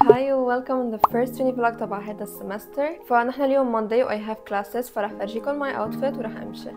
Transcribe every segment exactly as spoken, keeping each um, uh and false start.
Hi and welcome in the first mini vlog تبع هذا السمستر. فنحن اليوم Monday و I have classes، فرح فرجيكم my outfit ورح امشي.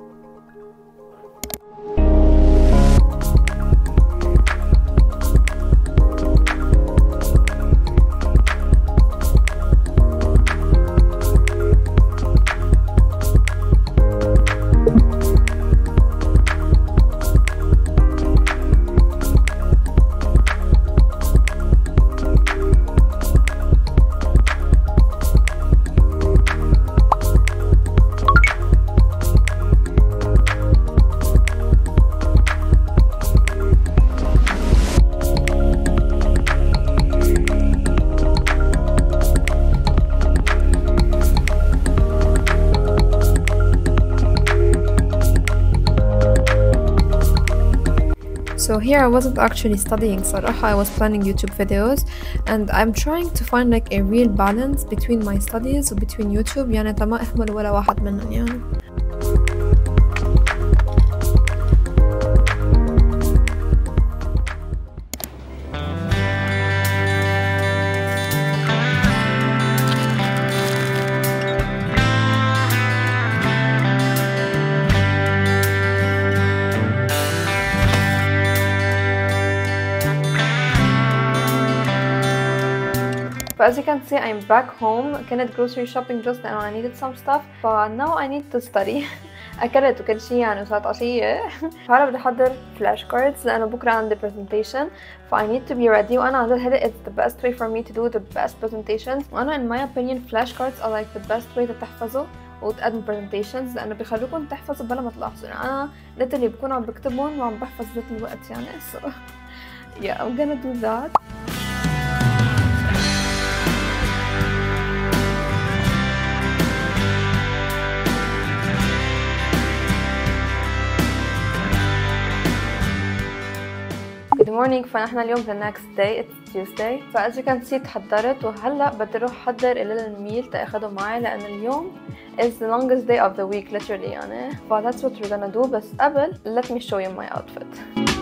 So here I wasn't actually studying صراحة, I was planning YouTube videos and I'm trying to find like a real balance between my studies و between YouTube, يعني تما أهمل ولا واحد منهم يعني. But as you can see, I'm back home. كانت grocery shopping just now. I needed some stuff, but now I need to study. أكلت وكل شيء يعني وصارت عشية. فهلا بدي أحضر flashcards لأنه بكرة عندي presentation. So I need to be ready. وأنا عن جد هذا it's the best way for me to do the best presentations. وأنا in my opinion flashcards are like the best way تحفظوا وتقدم presentations لأنه بيخلوكم تحفظوا بلا ما تلاحظوا. يعني أنا literally بكون عم بكتبهم وعم بحفظ بذات الوقت يعني. So yeah, I'm gonna do that. Good morning. فنحن اليوم the next day, it's Tuesday. ف as you can see تحضرت وهلا بدي اروح احضر الليل ميل تاخده معي لأن اليوم is the longest day of the week literally يعني. ف that's what we're gonna do. بس قبل let me show you my outfit.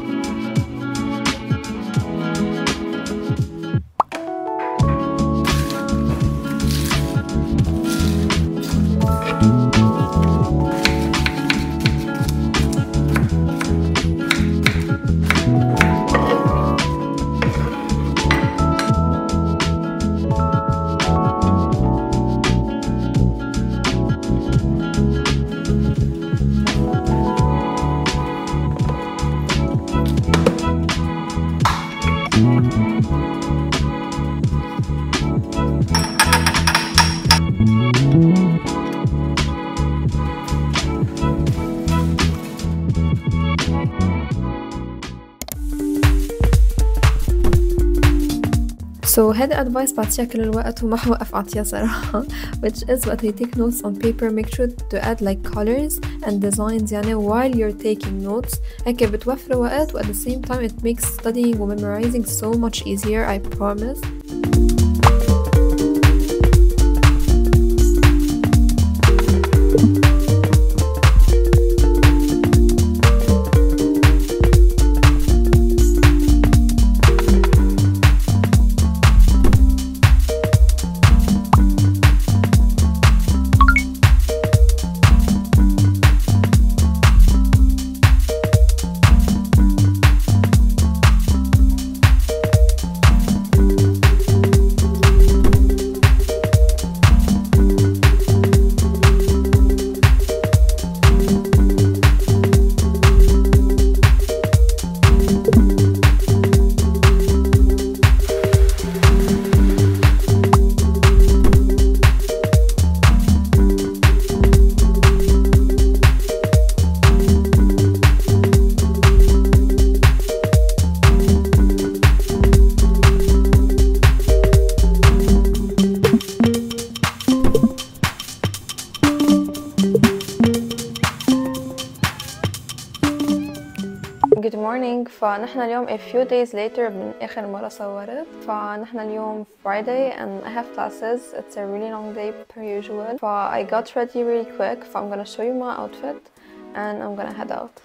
So هذا advice بعطيها كل الوقت وما حوقف عطيها صراحة, which is what you take notes on paper, make sure to add like colors and designs يعني while you're taking notes. هيك بتوفر وقت و at the same time it makes studying و memorizing so much easier, I promise. Good morning. فنحن اليوم a few days later من آخر مرة صورت. فنحن اليوم Friday and I have classes. It's a really long day per usual. ف I got ready really quick. ف I'm gonna show you my outfit and I'm gonna head out.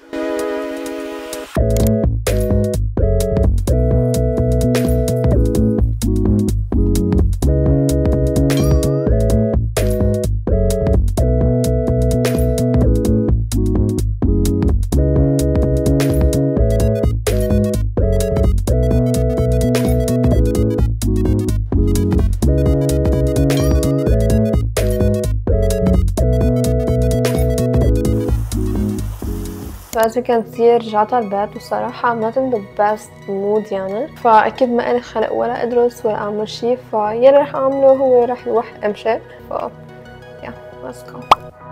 فأز كان كتير رجعت على البيت والصراحة I'm not in the best mood يعني، فأكيد ما إلي خلق ولا أدرس ولا أعمل شي، فيلي رح أعمله هو رح يروح أمشي. ف yeah let's go.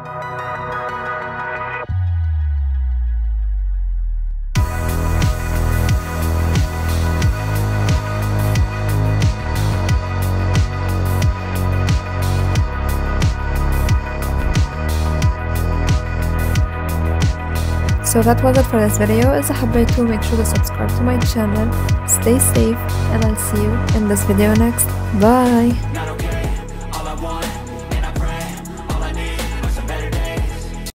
So that was it for this video. إذا حبيتوا make sure to subscribe to my channel. Stay safe and I'll see you in this video next. Bye!